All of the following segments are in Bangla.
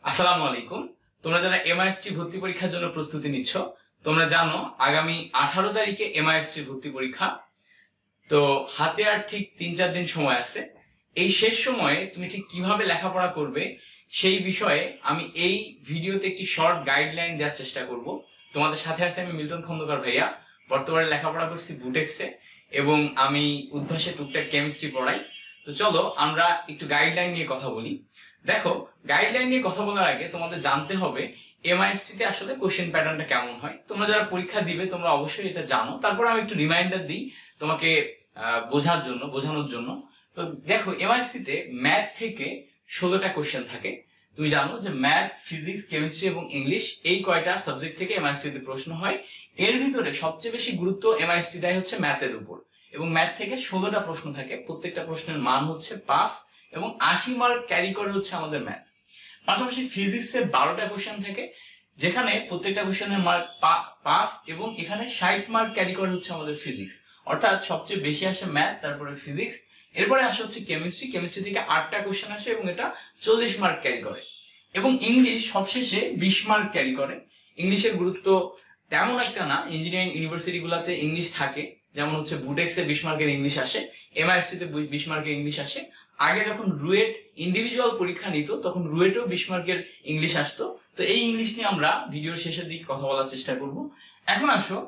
আসসালামু আলাইকুম। তোমরা যারা এমআইএসটি ভর্তি পরীক্ষার জন্য প্রস্তুতি নিচ্ছ, তোমরা জানো আগামী 18 তারিখে এমআইএসটি ভর্তি পরীক্ষা। তো হাতে আর ঠিক 3-4 দিন সময় আছে। এই শেষ সময়ে তুমি ঠিক কিভাবে লেখাপড়া করবে সেই বিষয়ে আমি এই ভিডিওতে একটি শর্ট গাইডলাইন দেওয়ার চেষ্টা করব। তোমাদের সাথে আছে আমি মিল্টন খন্দকার ভাইয়া। বর্তমানে লেখাপড়া করছি বুটেক্সে এবং আমি উদ্ভাসে টুকটাক কেমিস্ট্রি পড়াই। তো চলো আমরা একটু গাইডলাইন নিয়ে কথা বলি। দেখো, গাইডলাইন নিয়ে কথা বলার আগে তোমাদের জানতে হবে এমআইএসটি তে আসলে কোশ্চেন প্যাটার্নটা কেমন হয়। তোমরা যারা পরীক্ষা দিবে তোমরা অবশ্যই এটা জানো, তারপর আমি একটু রিমাইন্ডার দিই তোমাকে বোঝানোর জন্য। তো দেখো, এমআইএসটি তে ম্যাথ থেকে 16টা কোশ্চেন থাকে। তুমি জানো যে ম্যাথ, ফিজিক্স, কেমিস্ট্রি এবং ইংলিশ এই কয়টা সাবজেক্ট থেকে এমআইএসটি তে প্রশ্ন হয়। এর ভিতরে সবচেয়ে বেশি গুরুত্ব এমআইএসটি দেয় হচ্ছে ম্যাথের উপর, এবং ম্যাথ থেকে 16টা প্রশ্ন থাকে। প্রত্যেকটা প্রশ্নের মান হচ্ছে 5 এবং 80 মার্ক ক্যারি করে হচ্ছে আমাদের ম্যাথ। পাশাপাশি ফিজিক্সে 12টা কোশ্চেন থাকে, যেখানে প্রত্যেকটা কোশ্চেনের মার্ক 5 এবং এখানে 60 মার্ক ক্যারি করে হচ্ছে আমাদের ফিজিক্স। অর্থাৎ সবচেয়ে বেশি আসে ম্যাথ, তারপরে ফিজিক্স, এরপরে আসে হচ্ছে কেমিস্ট্রি। কেমিস্ট্রি থেকে 8টা কোশ্চেন আসে এবং এটা 40 মার্ক ক্যারি করে। এবং ইংলিশ সবশেষে 20 মার্ক ক্যারি করে। ইংলিশের গুরুত্ব তেমন একটা না, ইঞ্জিনিয়ারিং ইউনিভার্সিটি গুলাতে ইংলিশ থাকে, যেমন হচ্ছে বুটেক্সে 20 মার্কের ইংলিশ আসে, এমআইএসটি তে 20 মার্কের ইংলিশ আসে। আগে যখন রুয়েট ইন্ডিভিজুয়াল পরীক্ষা নিত তখন রুয়েটেও 20 মার্কের ইংলিশ আসতো। তো এই ইংলিশ নিয়ে আমরা ভিডিওর শেষের দিকে কথা বলার চেষ্টা করব। এখন আসো,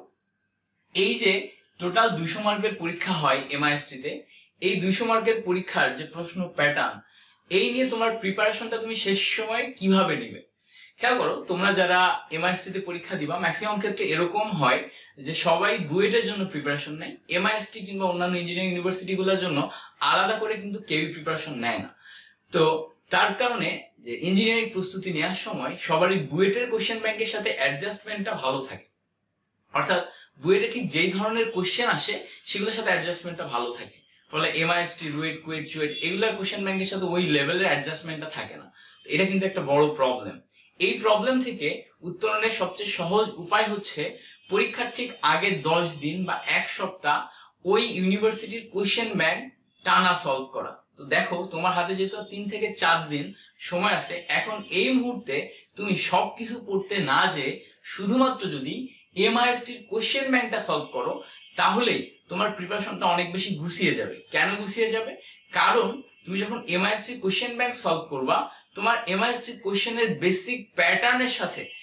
এই যে টোটাল 200 মার্কের পরীক্ষা হয় এমআইএসটি তে, এই 200 মার্কের পরীক্ষার যে প্রশ্ন প্যাটার্ন, এই নিয়ে তোমার প্রিপারেশনটা তুমি শেষ সময় কিভাবে নিবে। খেয়াল করো, তোমরা যারা এমআইএসটি তে পরীক্ষা দিবা ম্যাক্সিমাম ক্ষেত্রে এরকম হয় যে সবাই বুয়েটের জন্য প্রিপারেশন নেয়, এমআইএসটি কিংবা অন্যান্য ইঞ্জিনিয়ারিং ইউনিভার্সিটি গুলোর জন্য আলাদা করে কিন্তু কেউই প্রিপারেশন নেয় না। তো তার কারণে যে ইঞ্জিনিয়ারিং প্রস্তুতি নেওয়ার সময় সবারই বুয়েটের কোশ্চেন ব্যাংকের সাথে অ্যাডজাস্টমেন্টটা ভালো থাকে। অর্থাৎ বুয়েটে ঠিক যেই ধরনের কোশ্চেন আসে সেগুলোর সাথে অ্যাডজাস্টমেন্টটা ভালো থাকে। ফলে এমআইএসটি, রুয়েট, কুয়েট, চুয়েট এগুলার কোশ্চেন ব্যাংকের সাথে ওই লেভেলের অ্যাডজাস্টমেন্টটা থাকে না। এটা কিন্তু একটা বড় প্রবলেম। এই প্রবলেম থেকে উত্তরণের সবচেয়ে সহজ উপায় হচ্ছে পরীক্ষার ঠিক আগে 10 দিন বা 1 সপ্তাহ ওই ইউনিভার্সিটির কোশ্চেন ব্যাংক টানা সলভ করা। তো দেখো, তোমার হাতে যেহেতু 3 থেকে 4 দিন সময় আছে, এখন এই মুহূর্তে তুমি সবকিছু পড়তে না যে শুধুমাত্র যদি এমআইএসটির কোশ্চেন ব্যাংকটা সলভ করো, তাহলেই তোমার প্রিপারেশনটা অনেক বেশি গুছিয়ে যাবে। কেন গুছিয়ে যাবে? কারণ তুমি যখন এমআইএসটির কোশ্চেন ব্যাংক সলভ করবা, তোমার এমআইএসটির কোশ্চেনের বেসিক প্যাটার্নের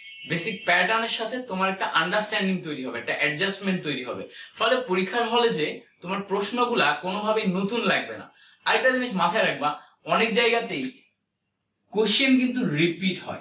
সাথে তোমার একটা আন্ডারস্ট্যান্ডিং তৈরি হবে, একটা অ্যাডজাস্টমেন্ট তৈরি হবে। ফলে পরীক্ষার হলে যে তোমার প্রশ্নগুলা কোনোভাবেই নতুন লাগবে না। আরেকটা জিনিস মাথায় রাখবা, অনেক জায়গাতেই কোশ্চেন কিন্তু রিপিট হয়।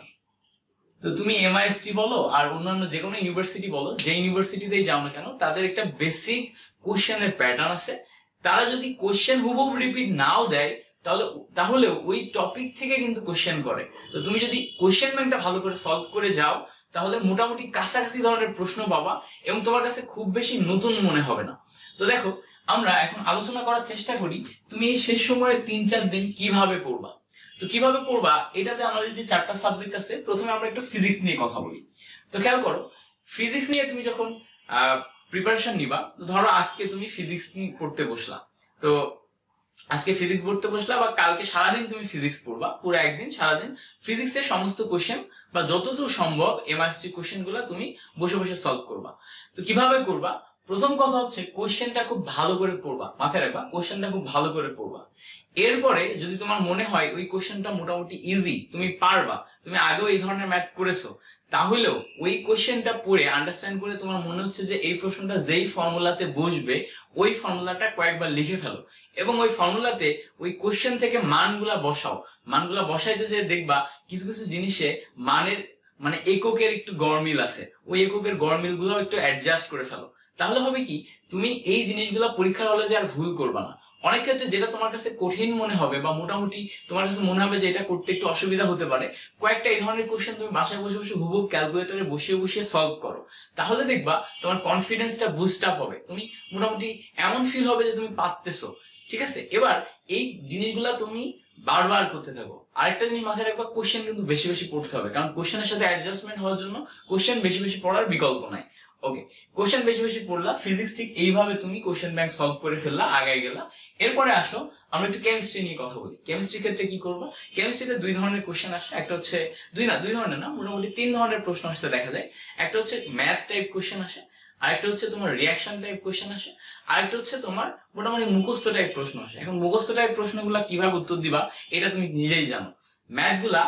তো তুমি এমআইএসটি বলো আর অন্যান্য যে কোনো ইউনিভার্সিটি বলো, যে ইউনিভার্সিটিতেই যাও না কেন, তাদের একটা বেসিক কোশ্চেনের প্যাটার্ন আছে। তারা যদি কোশ্চেন হুবহু রিপিট নাও দেয়, তাহলে ওই টপিক থেকে কিন্তু কোশ্চেন করে। তো তুমি যদি কোশ্চেন ব্যাংকটা ভালো করে সলভ করে যাও, তাহলে মোটামুটি কাছাকাছি ধরনের প্রশ্ন পাবা এবং তোমার কাছে খুব বেশি নতুন মনে হবে না। তো দেখো, আমরা এখন আলোচনা করার চেষ্টা করি তুমি এই শেষ সময়ে 3-4 দিন কিভাবে পড়বা। তো কিভাবে পড়বা, এটাতে আমাদের যে 4টা সাবজেক্ট আছে, প্রথমে আমরা একটু ফিজিক্স নিয়ে কথা বলি। তো খেয়াল করো, ফিজিক্স নিয়ে তুমি যখন প্রিপারেশন নিবা, ধরো আজকে তুমি ফিজিক্স নিয়ে পড়তে বসলা, তো আজকে ফিজিক্স পড়তে বসলা বা কালকে সারাদিন তুমি ফিজিক্স পড়বা, পুরো একদিন সারাদিন ফিজিক্সের সমস্ত কোশ্চেন বা যতদূর সম্ভব এমআইএসটি কোশ্চেন গুলা তুমি বসে বসে সলভ করবা। তো কিভাবে করবা? প্রথম কথা হচ্ছে কোশ্চেনটা খুব ভালো করে পড়বা, মাথায় রাখবা কোশ্চেনটা খুব ভালো করে পড়বা। এরপরে যদি তোমার মনে হয় ওই কোশ্চেনটা মোটামুটি ইজি, তুমি পারবা, তুমি আগেও এই ধরনের ম্যাথ করেছো, তাহলেও ওই কোশ্চেনটা পড়ে আন্ডারস্ট্যান্ড করে তোমার মনে হচ্ছে যে এই প্রশ্নটা যেই ফর্মুলাতে বসবে ওই ফর্মুলাটা কয়েকবার লিখে ফেলো এবং ওই ফর্মুলাতে ওই কোশ্চেন থেকে মানগুলা বসাও। মানগুলা বসাইতে যে দেখবা কিছু কিছু জিনিসে মানে এককের একটু গড়মিল আছে, ওই এককের গড়মিল গুলো একটু অ্যাডজাস্ট করে ফেলো। তাহলে হবে কি, তুমি এই জিনিসগুলো পরীক্ষার হলে যে আর ভুল করবা না। অনেক ক্ষেত্রে যেটা তোমার কাছে কঠিন মনে হবে বা মোটামুটি তোমার কাছে মনে হবে যে এটা করতে একটু অসুবিধা হতে পারে, কয়েকটা এই ধরনের কোশ্চেন তুমি বাসায় বসে বসে হুবহু ক্যালকুলেটরে বসিয়ে বসিয়ে সলভ করো। তাহলে দেখবা তোমার কনফিডেন্সটা বুস্ট আপ হবে, তুমি মোটামুটি এমন ফিল হবে যে তুমি পারতেছো। ঠিক আছে, এবার এই জিনিসগুলা তুমি বারবার করতে থাকো। আরেকটা জিনিস মাথায় রাখবা, কোশ্চেন কিন্তু বেশি বেশি পড়তে হবে, কারণ কোশ্চেনের সাথে অ্যাডজাস্টমেন্ট হওয়ার জন্য কোশ্চেন বেশি বেশি পড়ার বিকল্প নাই। ওকে, কোশ্চেন বেশি বেশি পড়লা, ফিজিক্স ঠিক এইভাবে তুমি কোশ্চেন ব্যাংক সলভ করে ফেললা, আগাই গেলা। এরপরে আসো আমরা একটু কেমিস্ট্রি নিয়ে কথা বলি। কেমিস্ট্রির ক্ষেত্রে কি করবো, কেমিস্ট্রিতে দুই ধরনের কোশ্চেন আসে, একটা হচ্ছে দুই ধরনের না, মোটামুটি 3 ধরনের প্রশ্ন আসতে দেখা যায়। একটা হচ্ছে ম্যাথ টাইপ কোশ্চেন আসে, আরেকটা হচ্ছে তোমার রিয়াকশন টাইপ কোশ্চেন আসে, আরেকটা হচ্ছে তোমার মোটামুটি মুখস্থ টাইপ প্রশ্ন আসে। এখন মুখস্থ টাইপ প্রশ্নগুলা কিভাবে উত্তর দিবা এটা তুমি নিজেই জানো। ম্যাথ গুলা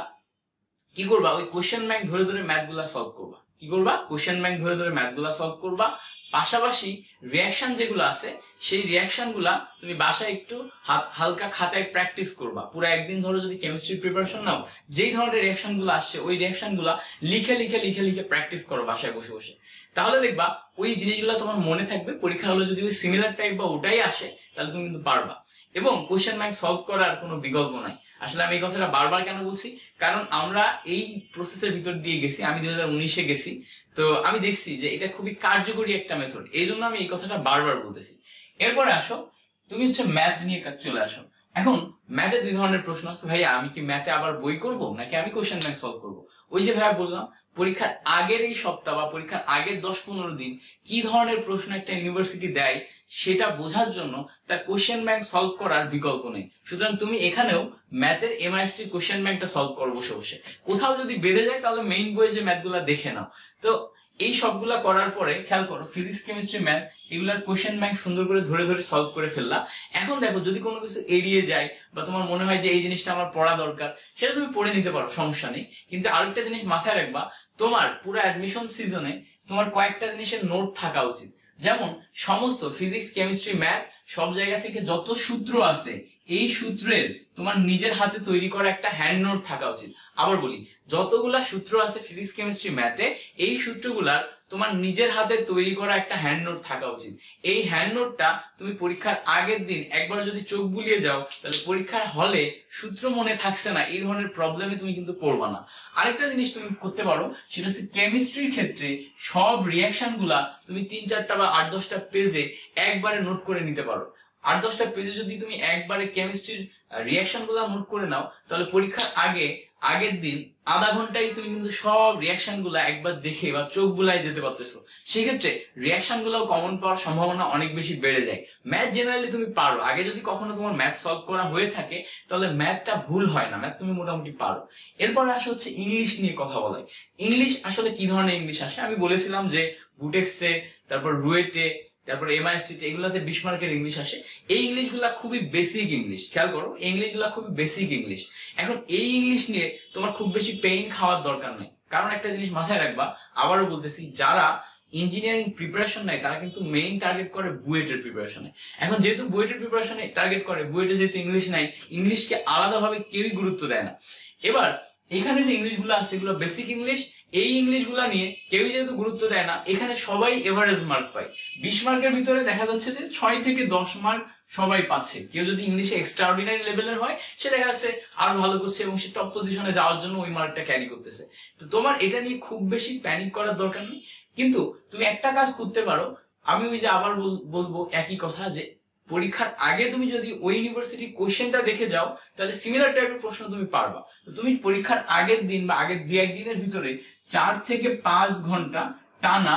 কি করবা, ওই কোশ্চেন ব্যাংক ধরে ধরে ম্যাথ গুলা সলভ করবা। কি করবা, কোশ্চেন ব্যাংক ধরে ধরে ম্যাথ গুলা সলভ করবা। পাশাপাশি রিয়াকশন যেগুলো আছে সেই রিয়াকশন গুলা তুমি বাসায় একটু হালকা খাতায় প্র্যাকটিস করবা। পুরো একদিন ধরে যদি কেমিস্ট্রির প্রিপারেশন নাও, যেই ধরনের রিয়াকশন গুলো আসছে ওই রিয়াকশন গুলা লিখে লিখে লিখে লিখে প্র্যাকটিস করো বাসায় বসে বসে। তাহলে দেখবা ওই জিনিসগুলো তোমার মনে থাকবে। পরীক্ষা হলে যদি ওই সিমিলার টাইপ বা ওটাই আসে তাহলে তুমি কিন্তু পারবা। এবং কোশ্চেন ব্যাংক সলভ করার কোনো বিকল্প নাই। আসলে আমি এই কথাটা বারবার কেন বলছি, কারণ আমরা এই প্রসেসের ভিতর দিয়ে গেছি, আমি 2019-এ গেছি, তো আমি দেখছি যে এটা খুবই কার্যকরী একটা মেথড, এই জন্য আমি এই কথাটা বারবার বলতেছি। এরপরে আসো, তুমি হচ্ছে ম্যাথ নিয়ে চলে আসো। এখন ম্যাথে 2 ধরনের প্রশ্ন আছে। ভাইয়া আমি কি ম্যাথে আবার বই করব নাকি আমি কোশ্চেন ব্যাংক সলভ করব? ওই যে ভাইয়া বললাম, পরীক্ষার আগের এই সপ্তাহ বা পরীক্ষার আগের 10-15 দিন কি ধরনের প্রশ্ন একটা ইউনিভার্সিটি দেয় সেটা বোঝার জন্য তার কোশ্চেন ব্যাংক সলভ করার বিকল্প নেই। সুতরাং তুমি এখানেও ম্যাথের এমআইএসটি কোশ্চেন ব্যাংকটা সলভ করো বসে বসে। কোথাও যদি বেড়ে যায় তাহলে মেইন বইয়ে যে ম্যাথগুলা দেখে নাও। তো এই সবগুলা করার পরে খেয়াল করো, ফিজিক্স কেমিস্ট্রি ম্যাথ এগুলার কোশ্চেন ব্যাংক সুন্দর করে ধরে ধরে সলভ করে ফেললা। এখন দেখো যদি কোনো কিছু এড়িয়ে যায় বা তোমার মনে হয় যে এই জিনিসটা আমার পড়া দরকার, সেটা তুমি পড়ে নিতে পারো, সমস্যা নেই। কিন্তু আরেকটা জিনিস মাথায় রাখবা, তোমার পুরো অ্যাডমিশন সিজনে তোমার কয়েকটা জিনিসের নোট থাকা উচিত। যেমন সমস্ত ফিজিক্স কেমিস্ট্রি ম্যাথ সব জায়গা থেকে যত সূত্র আছে এই সূত্রের তোমার নিজের হাতে তৈরি করা একটা হ্যান্ড নোট থাকা উচিত। আবার বলি, যতগুলা সূত্র আছে ফিজিক্স কেমিস্ট্রি ম্যাথে এই সূত্রগুলার তোমার নিজের হাতে তৈরি করা একটা হ্যান্ড নোট থাকা উচিত। এই হ্যান্ড নোটটা তুমি পরীক্ষার আগের দিন একবার যদি চোখ বুলিয়ে যাও তাহলে পরীক্ষার হলে সূত্র মনে থাকছে না এই ধরনের প্রবলেমে তুমি কিন্তু পড়বা না। আরেকটা জিনিস তুমি করতে পারো, সেটা হচ্ছে কেমিস্ট্রির ক্ষেত্রে সব রিয়াকশন গুলা তুমি 3-4টা বা 8-10টা পেজে একবারে নোট করে নিতে পারো। 8-10টা পেজে যদি তুমি একবারে কেমিস্ট্রির রিয়াকশন গুলা নোট করে নাও তাহলে পরীক্ষার আগের দিন আধা ঘন্টায় তুমি কিন্তু সব রিয়াকশন গুলা একবার দেখে বা চোখ বুলাই যেতে পারতেছো। সেক্ষেত্রে রিয়াকশন গুলাও কমন পাওয়ার সম্ভাবনা অনেক বেশি বেড়ে যায়। ম্যাথ জেনারেলি তুমি পারো, আগে যদি কখনো তোমার ম্যাথ সলভ করা হয়ে থাকে তাহলে ম্যাথটা ভুল হয় না, ম্যাথ তুমি মোটামুটি পারো। এরপরে আসে হচ্ছে ইংলিশ নিয়ে কথা বলা। ইংলিশ আসলে কি ধরনের ইংলিশ আসে, আমি বলেছিলাম যে বুটেক্সে, তারপর রুয়েটে, তারপর এমআইএসটিতে এগুলাতে 20 মার্কের ইংলিশ আসে। এই ইংলিশ গুলা খুবই বেসিক ইংলিশ, খেয়াল করো এই ইংলিশ গুলা খুবই বেসিক ইংলিশ। এখন এই ইংলিশ নিয়ে তোমার খুব বেশি পেইন খাওয়ার দরকার নেই, কারণ একটা জিনিস মাথায় রাখবা, আবারও বলতেছি, যারা ইঞ্জিনিয়ারিং প্রিপারেশন নেয় তারা কিন্তু মেইন টার্গেট করে বুয়েটের প্রিপারেশনে। এখন যেহেতু বুয়েটের প্রিপারেশনে টার্গেট করে, বুয়েটে যেহেতু ইংলিশ নাই, ইংলিশকে আলাদাভাবে কেউই গুরুত্ব দেয় না। এবার এখানে যে ইংলিশ গুলো আছে এগুলো বেসিক ইংলিশ, এই ইংলিশ গুলা নিয়ে কেউই যেহেতু গুরুত্ব দেয় না, এখানে সবাই এভারেজ মার্ক পায়। 20 মার্কের ভিতরে দেখা যাচ্ছে যে 6 থেকে 10 মার্ক সবাই পাচ্ছে। কেউ যদি ইংলিশে এক্সট্রাঅর্ডিনারি লেভেলের হয় সে দেখা যাচ্ছে আরো ভালো করছে এবং সে টপ পজিশনে যাওয়ার জন্য ওই মার্কটা ক্যারি করতেছে। তো তোমার এটা নিয়ে খুব বেশি প্যানিক করার দরকার নেই। কিন্তু তুমি একটা কাজ করতে পারো, আমি ওই যে আবার বলবো একই কথা, যে পরীক্ষার আগে তুমি যদি ওই ইউনিভার্সিটির কোশ্চেনটা দেখে যাও তাহলে সিমিলার টাইপের প্রশ্ন তুমি পারবা। তো তুমি পরীক্ষার আগের দিন বা আগের 2-1 দিনের ভিতরে 4 থেকে 5 ঘন্টা টানা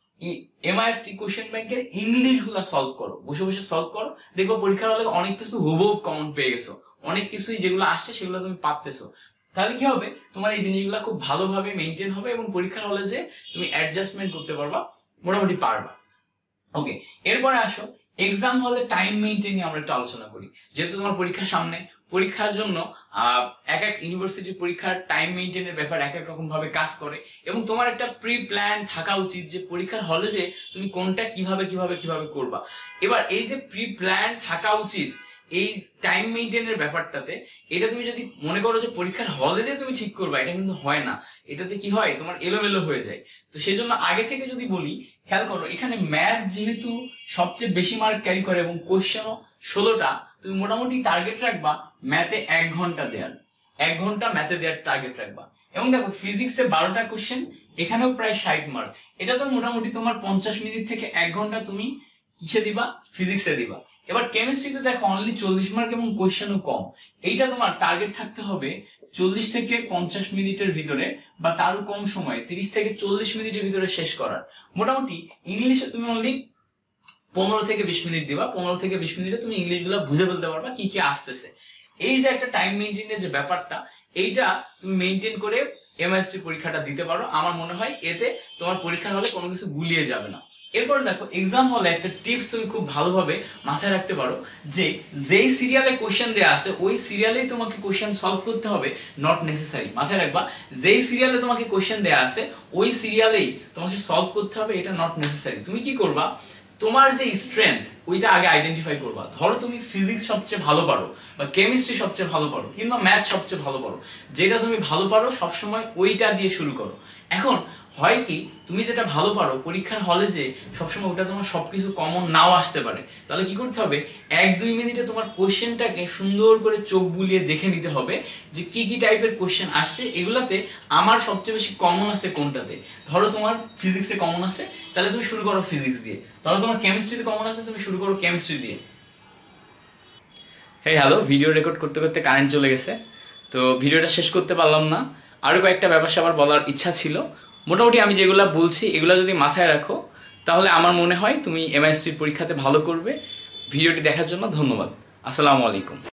এমআইএসটি কোশ্চেন ব্যাংকের ইংলিশ গুলা সলভ করো, বসে বসে সলভ করো। দেখবো পরীক্ষার হলে অনেক কিছু হুবহু কমন পেয়ে গেছো, অনেক কিছুই যেগুলো আসছে সেগুলো তুমি পারতেছো। তাহলে কি হবে, তোমার এই জিনিসগুলো খুব ভালোভাবে মেনটেন হবে এবং পরীক্ষার হলে যে তুমি অ্যাডজাস্টমেন্ট করতে পারবা, মোটামুটি পারবা। ওকে, এরপরে আসো এক্সাম হলে টাইম মেইনটেইন নিয়ে আমরা একটু আলোচনা করি। যেহেতু তোমার পরীক্ষার সামনে, পরীক্ষার জন্য এক এক ইউনিভার্সিটির পরীক্ষার টাইম মেইনটেইনের ব্যাপার এক এক রকম ভাবে কাজ করে এবং তোমার একটা প্রি প্ল্যান থাকা উচিত যে পরীক্ষার হলে যে তুমি কোনটা কিভাবে কিভাবে কিভাবে করবা। এবার এই যে প্রি প্ল্যান থাকা উচিত এই টাইম মেইনটেইনের ব্যাপারটাতে, এটা তুমি যদি মনে করো যে পরীক্ষার হলে যে তুমি ঠিক করবা, এটা কিন্তু হয় না। এটাতে কি হয়, তোমার এলোমেলো হয়ে যায়। তো সেই জন্য আগে থেকে যদি বলি, খেয়াল করো এখানে ম্যাথ যেহেতু সবচেয়ে বেশি মার্ক ক্যারি করে এবং কোশ্চেনও 16টা, তুমি মোটামুটি টার্গেট রাখবা ম্যাথে 1 ঘন্টা দেওয়ার, 1 ঘন্টা ম্যাথে দেওয়ার টার্গেট রাখবা। এবং দেখো ফিজিক্সে 12টা কোশ্চেন, এখানেও প্রায় 60 মার্ক। এটা তো মোটামুটি তোমার 50 মিনিট থেকে 1 ঘন্টা তুমি কিসে দিবা, ফিজিক্সে দিবা। এবার কেমিস্ট্রিতে দেখো অনলি 40 মার্ক এবং কোশ্চেনও কম। এইটা তোমার টার্গেট থাকতে হবে 40 থেকে 50 মিনিটের ভিতরে বা তারও কম সময়, 30 থেকে 40 মিনিটের ভিতরে শেষ করার। মোটামুটি ইংলিশে তুমি অনলি 15 থেকে 20 মিনিট দিবা, 15 থেকে 20 মিনিটে তুমি ইংলিশগুলো বুঝে ফেলতে পারবা কি কি আসতেছে। এই যে একটা টাইম মেনটেনের যে ব্যাপারটা, এইটা তুমি মেনটেন করে এমআইএসটি পরীক্ষাটা দিতে পারো। আমার মনে হয় এতে তোমার পরীক্ষার হলে কোনো কিছু গুলিয়ে যাবে না। এরপর দেখো, এক্সাম হলে একটা টিপস তুমি খুব ভালোভাবে মাথায় রাখতে পারো যে যেই সিরিয়ালে কোশ্চেন দেয়া আছে ওই সিরিয়ালেই তোমাকে কোশ্চেন সলভ করতে হবে, নট নেসেসারি। মাথায় রাখবা, যেই সিরিয়ালে তোমাকে কোশ্চেন দেয়া আছে ওই সিরিয়ালেই তোমাকে সলভ করতে হবে, এটা নট নেসেসারি। তুমি কি করবা, তোমার যে স্ট্রেংথ ওইটা আগে আইডেন্টিফাই করবা। ধরো তুমি ফিজিক্স সবচেয়ে ভালো পারো, বা কেমিস্ট্রি সবচেয়ে ভালো পারো, কিংবা ম্যাথ সবচেয়ে ভালো পারো, যেটা তুমি ভালো পারো সবসময় ওইটা দিয়ে শুরু করো। এখন হয় কি, তুমি যেটা ভালো পারো পরীক্ষার হলে যে সবসময় ওটা তোমার সবকিছু কমন নাও আসতে পারে, তাহলে কি করতে হবে, 1-2 মিনিটে তোমার কোশ্চেনটাকে সুন্দর করে চোখ বুলিয়ে দেখে নিতে হবে যে কি কি টাইপের কোশ্চেন আসছে, এগুলাতে আমার সবচেয়ে বেশি কমন আছে কোনটাতে। ধরো তোমার ফিজিক্সে কমন আছে, তাহলে তুমি শুরু করো ফিজিক্স দিয়ে। ধরো তোমার কেমিস্ট্রিতে কমন আছে, তুমি শুরু করো কেমিস্ট্রি দিয়ে। হ্যালো, ভিডিও রেকর্ড করতে করতে কারেন্ট চলে গেছে, তো ভিডিওটা শেষ করতে পারলাম না। আরো কয়েকটা ব্যাপার স্যাপার বলার ইচ্ছা ছিল। মোটামুটি আমি যেগুলা বলছি এগুলা যদি মাথায় রাখো, তাহলে আমার মনে হয় তুমি এমআইএসটির পরীক্ষাতে ভালো করবে। ভিডিওটি দেখার জন্য ধন্যবাদ। আসসালামু আলাইকুম।